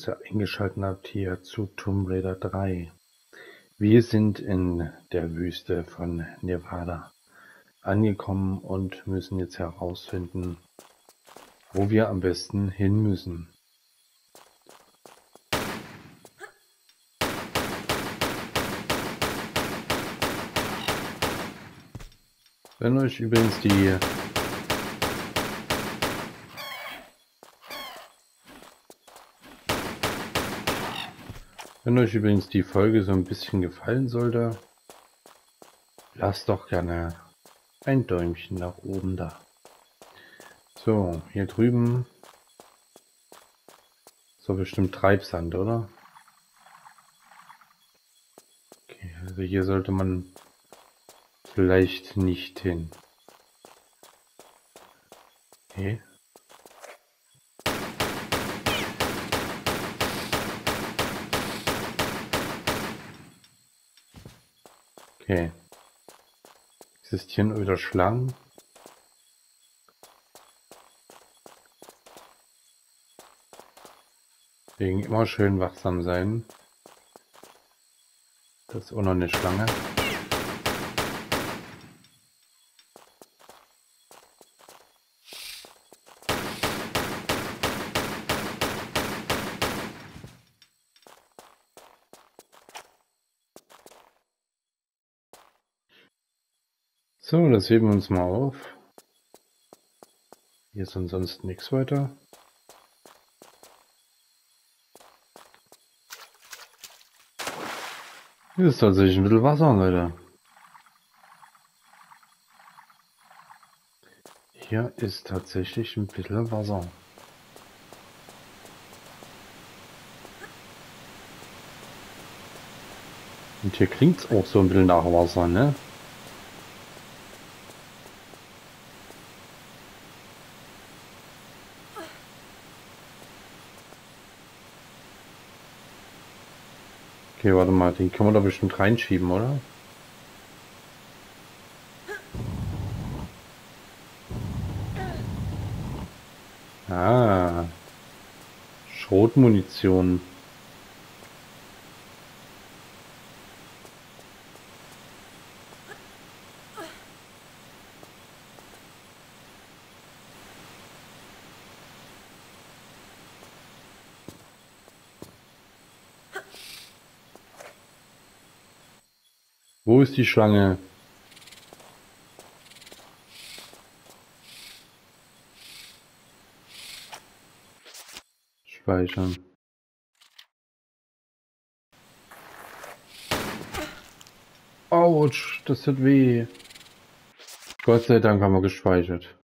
dass ihr eingeschaltet habt hier zu Tomb Raider 3. Wir sind in der Wüste von Nevada angekommen und müssen jetzt herausfinden, wo wir am besten hin müssen. Wenn euch übrigens die Folge so ein bisschen gefallen sollte, lasst doch gerne ein Däumchen nach oben da. So, hier drüben so bestimmt Treibsand, oder? Okay, also hier sollte man vielleicht nicht hin. Okay. Okay. Existieren wieder Schlangen? Deswegen immer schön wachsam sein. Das ist auch noch eine Schlange. So, das heben wir uns mal auf. Hier ist ansonsten nichts weiter. Hier ist tatsächlich ein bisschen Wasser, Leute. Hier ist tatsächlich ein bisschen Wasser. Und hier klingt es auch so ein bisschen nach Wasser, ne? Okay, warte mal, den können wir da bestimmt reinschieben, oder? Ah, Schrotmunition. Wo ist die Schlange? Speichern. Autsch, das tut weh. Gott sei Dank haben wir gespeichert.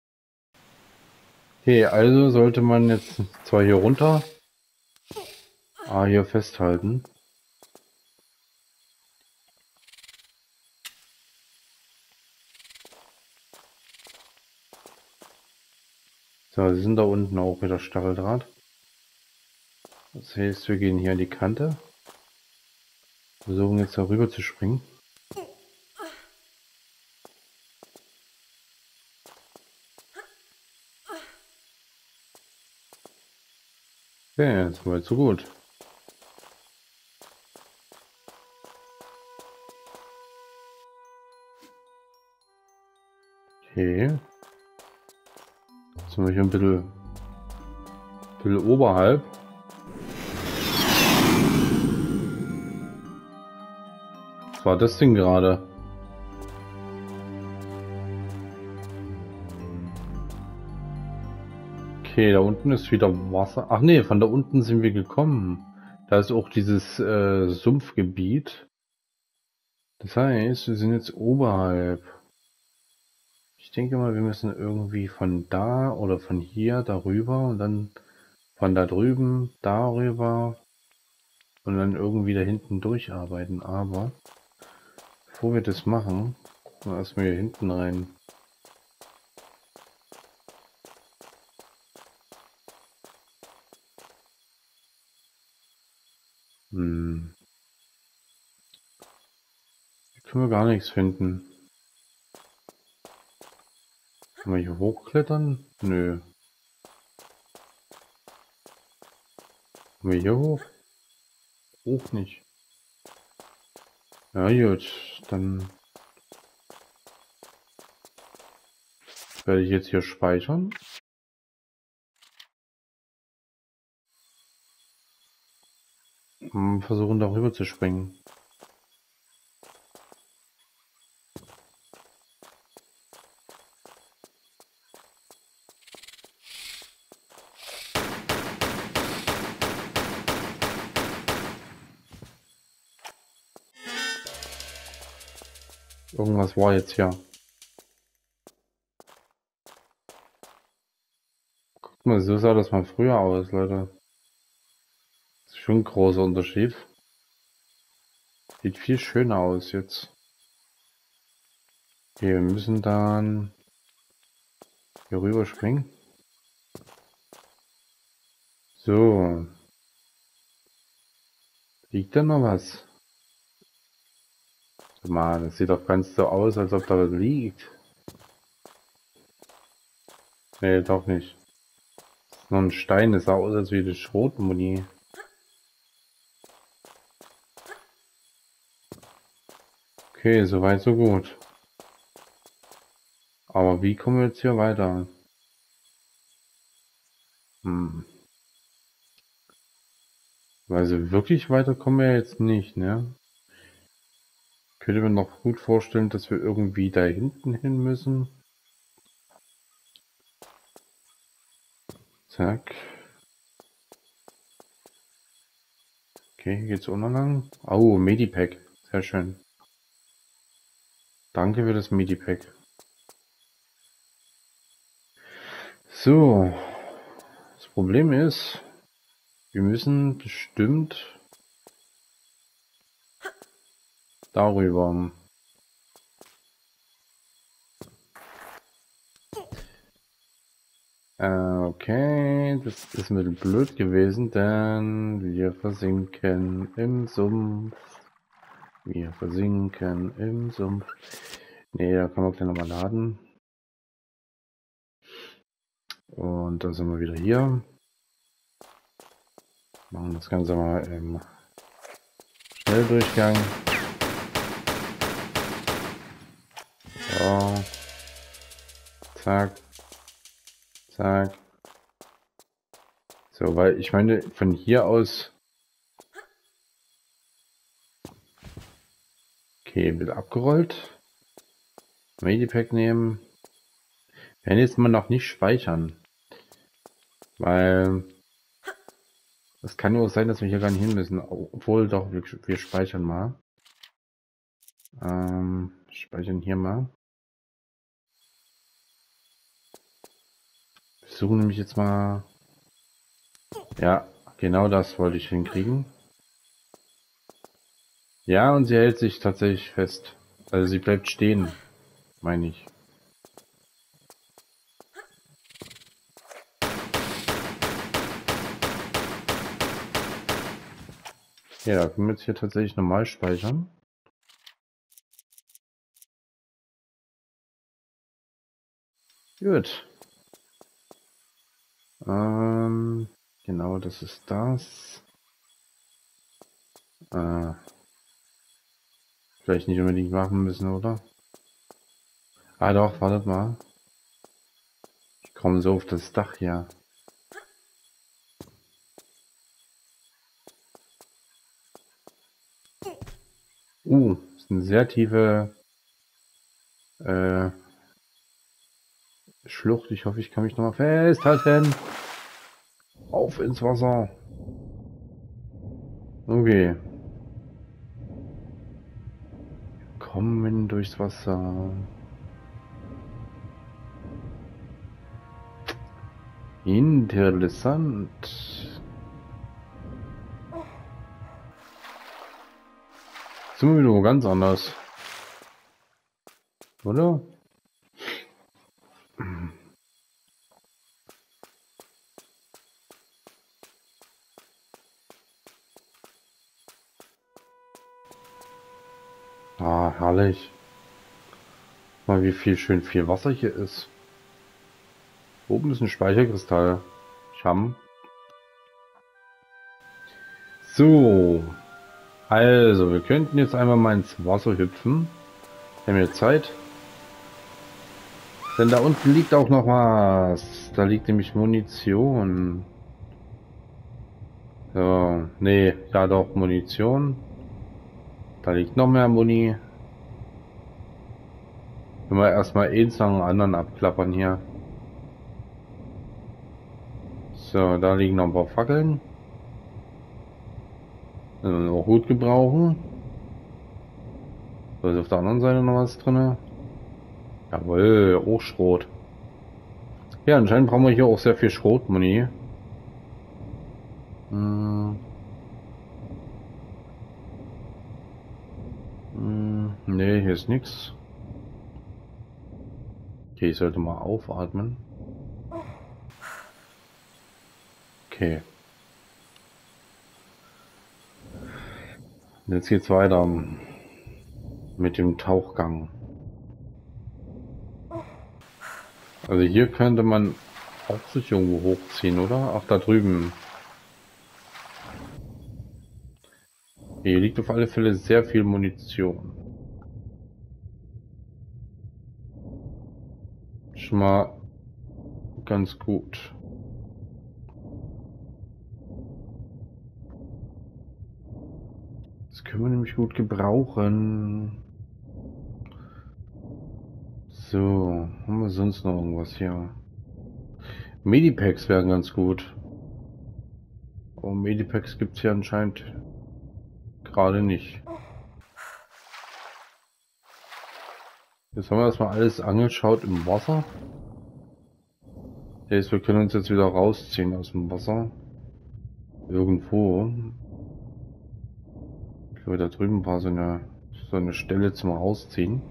Okay, also sollte man jetzt zwar hier runter, hier festhalten. So, sie sind da unten auch wieder Stacheldraht. Das heißt, wir gehen hier an die Kante. Versuchen jetzt darüber zu springen. Okay, jetzt war so gut. Okay. Jetzt sind wir hier ein bisschen oberhalb. Was war das Ding gerade? Okay, da unten ist wieder Wasser. Ach nee, von da unten sind wir gekommen. Da ist auch dieses Sumpfgebiet. Das heißt, wir sind jetzt oberhalb. Ich denke mal, wir müssen irgendwie von da oder von hier darüber und dann von da drüben darüber und dann irgendwie da hinten durcharbeiten. Aber bevor wir das machen, gucken wir erstmal hier hinten rein. Hier können wir gar nichts finden. Können wir hier hochklettern? Nö. Kommen wir hier hoch? Hoch nicht. Ja gut, dann werde ich jetzt hier speichern. Und versuchen darüber zu springen. Irgendwas war jetzt hier. Guck mal, so sah das mal früher aus, Leute. Das ist schon ein großer Unterschied. Sieht viel schöner aus jetzt. Okay, wir müssen dann hier rüber springen. So. Liegt da noch was? Mann, das sieht doch ganz so aus, als ob da was liegt. Nee, doch nicht. Das ist noch ein Stein, das sah aus, als wie die Schrotmuni. Okay, soweit so gut. Aber wie kommen wir jetzt hier weiter? Hm. Also wirklich weiter kommen wir jetzt nicht, ne? Könnte mir noch gut vorstellen, dass wir irgendwie da hinten hin müssen. Zack. Okay, hier geht's unten lang. Oh, Medipack. Sehr schön. Danke für das Medipack. So. Das Problem ist, wir müssen bestimmt darüber. Okay, das ist ein bisschen blöd gewesen, denn wir versinken im Sumpf. Wir versinken im Sumpf. Ne, da kann man gleich nochmal laden. Und dann sind wir wieder hier. Machen das Ganze mal im Schnelldurchgang. So. Zack. Zack. So, weil ich meine, von hier aus. Okay, wird abgerollt. Medipack nehmen. Wir werden jetzt mal noch nicht speichern. Weil es kann nur sein, dass wir hier gar nicht hin müssen. Obwohl doch, wir speichern mal. Speichern hier mal. Wir suchen nämlich jetzt mal. Ja, genau das wollte ich hinkriegen. Ja, und sie hält sich tatsächlich fest. Also sie bleibt stehen, meine ich. Ja, da können wir jetzt hier tatsächlich normal speichern. Gut. Genau, das ist das. Vielleicht nicht unbedingt machen müssen, oder? Ah doch, wartet mal. Ich komme so auf das Dach hier. Ist eine sehr tiefe Schlucht. Ich hoffe, ich kann mich noch mal festhalten. Auf ins Wasser. Okay. Kommen durchs Wasser. Interessant. Sind wir wieder ganz anders. Oder? Ah, herrlich. Mal wie viel Wasser hier ist. Oben ist ein Speicherkristall. Scham. So, also wir könnten jetzt einmal mal ins Wasser hüpfen. Wir haben jetzt Zeit. Denn da unten liegt auch noch was. Da liegt nämlich Munition. So, nee, ja doch, Munition. Da liegt noch mehr Muni. Wenn wir erstmal eins nach dem anderen abklappern hier. So, da liegen noch ein paar Fackeln. Auch gut gebrauchen. So, ist auf der anderen Seite noch was drin. Jawohl, auch Schrot. Ja, anscheinend brauchen wir hier auch sehr viel Schrotmuni. Nee, hier ist nichts. Okay, ich sollte mal aufatmen. Okay. Jetzt geht's weiter mit dem Tauchgang. Also hier könnte man auch sich irgendwo hochziehen, oder? Ach, da drüben. Hier liegt auf alle Fälle sehr viel Munition. Schon mal ganz gut. Das können wir nämlich gut gebrauchen. So, haben wir sonst noch irgendwas hier? Medipacks wären ganz gut. Aber Medipacks gibt es hier anscheinend gerade nicht. Jetzt haben wir erstmal alles angeschaut im Wasser. Das heißt, wir können uns jetzt wieder rausziehen aus dem Wasser. Irgendwo. Ich glaube, da drüben war so eine Stelle zum Rausziehen.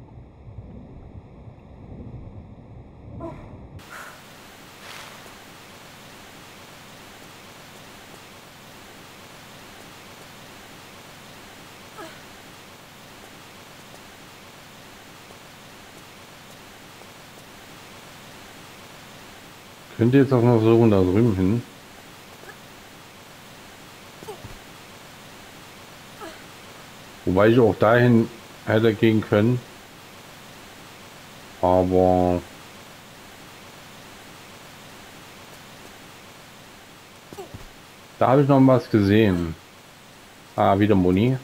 Könnt ihr jetzt auch noch so da drüben hin? Wobei ich auch dahin hätte gehen können. Aber da habe ich noch was gesehen. Ah, wieder Muni.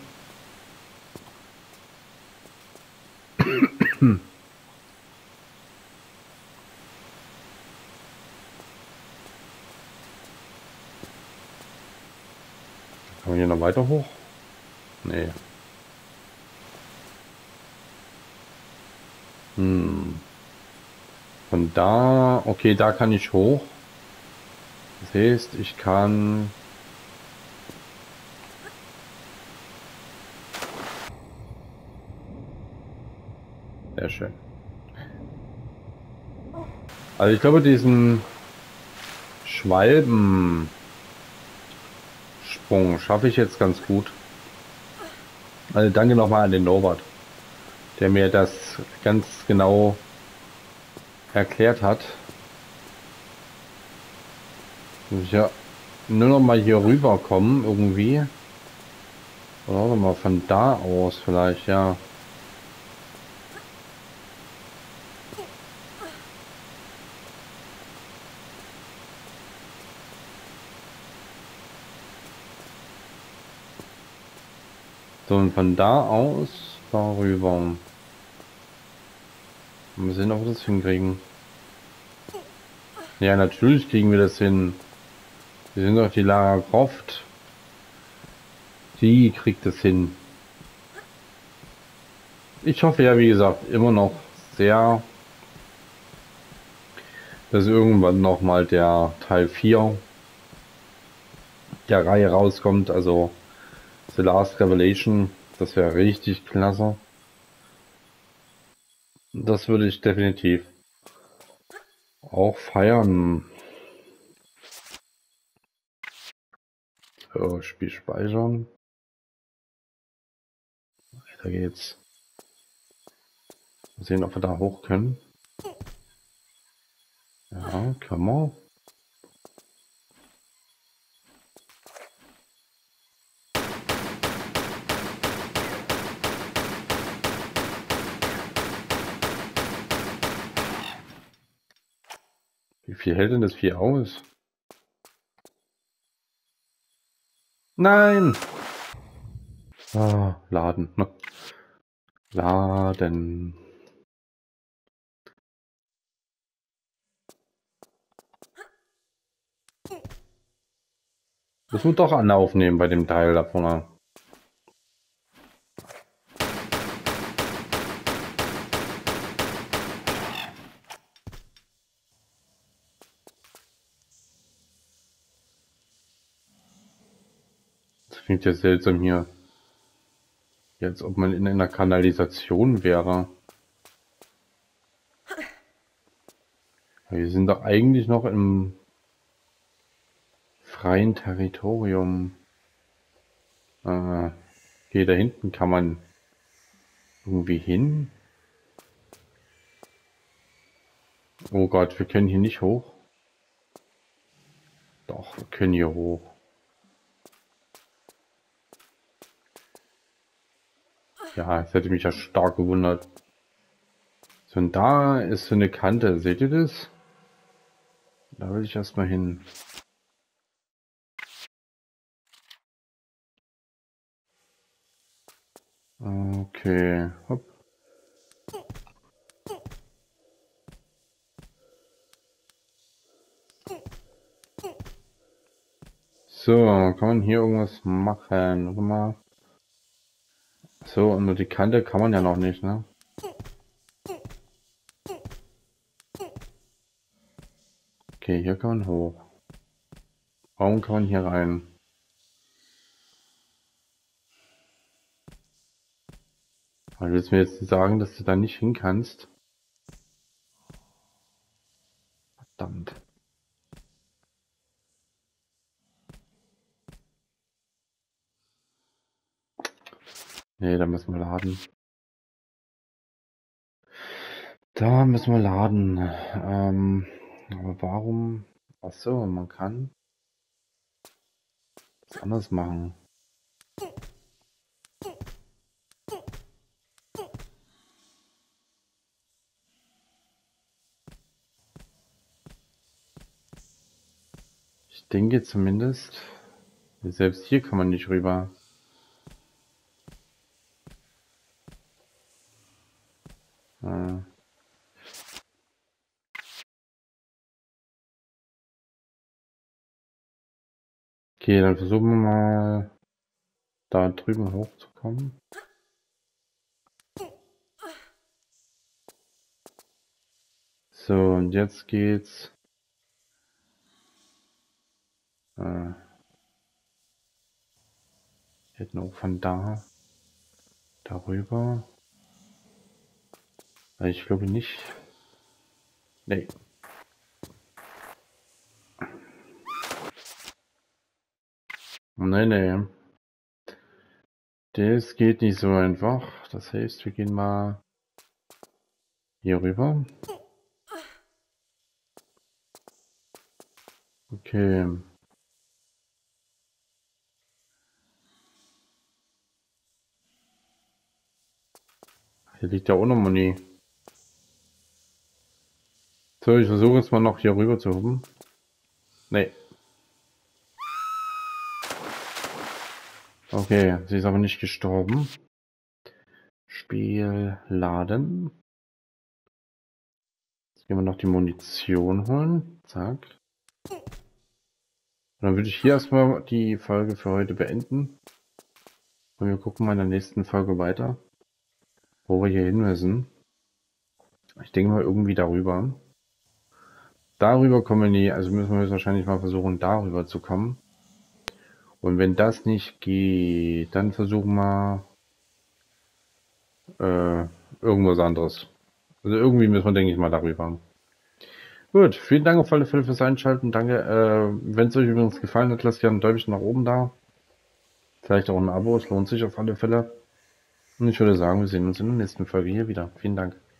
Kann man hier noch weiter hoch? Nee. Von da, okay, da kann ich hoch. Das heißt, ich kann... Sehr schön. Also ich glaube, diesen Schwalbensprung schaffe ich jetzt ganz gut. Also danke nochmal an den Norbert, der mir das ganz genau erklärt hat. Muss ich ja nur noch mal hier rüber kommen irgendwie. Oder mal von da aus vielleicht, ja. So, und von da aus darüber. Mal sehen, ob wir das hinkriegen. Ja, natürlich kriegen wir das hin. Wir sind doch die Lara Croft. Die kriegt es hin. Ich hoffe ja, wie gesagt, immer noch sehr, dass irgendwann noch mal der Teil 4 der Reihe rauskommt. Also The Last Revelation. Das wäre richtig klasse. Das würde ich definitiv auch feiern. So, Spiel speichern. Weiter geht's. Mal sehen, ob wir da hoch können. Ja, können wir. Wie viel hält denn das Vieh aus? Nein! Ah, laden. Ne? Laden. Müssen wir doch Anlauf nehmen bei dem Teil da vorne. Das klingt ja seltsam hier. Als ob man in einer Kanalisation wäre. Wir sind doch eigentlich noch im freien Territorium. Okay, da hinten kann man irgendwie hin. Oh Gott, wir können hier nicht hoch. Doch, wir können hier hoch. Ja, das hätte mich ja stark gewundert. So, und da ist so eine Kante. Seht ihr das? Da will ich erstmal hin. Okay, hopp. So, kann man hier irgendwas machen? Warte mal. So, und nur die Kante kann man ja noch nicht, ne? Okay, hier kann man hoch. Warum kann man hier rein? Weil willst du mir jetzt sagen, dass du da nicht hin kannst? Verdammt. Nee, da müssen wir laden. Da müssen wir laden. Aber warum? Ach so, man kann was anderes machen. Ich denke zumindest, selbst hier kann man nicht rüber. Okay, dann versuchen wir mal da drüben hochzukommen. So, und jetzt geht's hätten auch von da darüber. Ich glaube nicht. Nee. Nee, nee. Das geht nicht so einfach. Das heißt, wir gehen mal hier rüber. Okay. Hier liegt ja auch noch Muni. So, ich versuche jetzt mal noch hier rüber zu hupen. Nee. Okay, sie ist aber nicht gestorben. Spiel laden. Jetzt gehen wir noch die Munition holen. Zack. Und dann würde ich hier erstmal die Folge für heute beenden. Und wir gucken mal in der nächsten Folge weiter, wo wir hier hin müssen. Ich denke mal irgendwie darüber. Darüber kommen wir nie, also müssen wir jetzt wahrscheinlich mal versuchen, darüber zu kommen. Und wenn das nicht geht, dann versuchen wir irgendwas anderes. Also irgendwie müssen wir, denke ich mal, darüber. Gut, vielen Dank auf alle Fälle fürs Einschalten. Danke. Wenn es euch übrigens gefallen hat, lasst gerne ein Däumchen nach oben da. Vielleicht auch ein Abo, es lohnt sich auf alle Fälle. Und ich würde sagen, wir sehen uns in der nächsten Folge hier wieder. Vielen Dank.